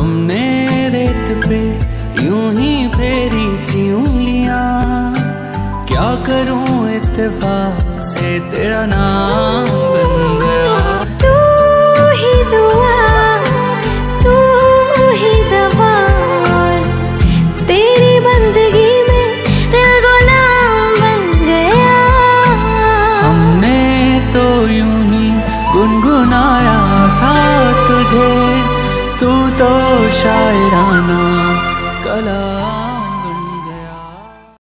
हमने रेत पे यूं ही फेरी थी उंगलियां, क्या करूं इत्तेफाक से तेरा नाम बन गया। तू ही दुआ, तू ही दवा, तेरी बंदगी में दिल गुलाम बन गया। हमने तो यूं ही गुनगुनाया था तुझे, तू तो शायराना कला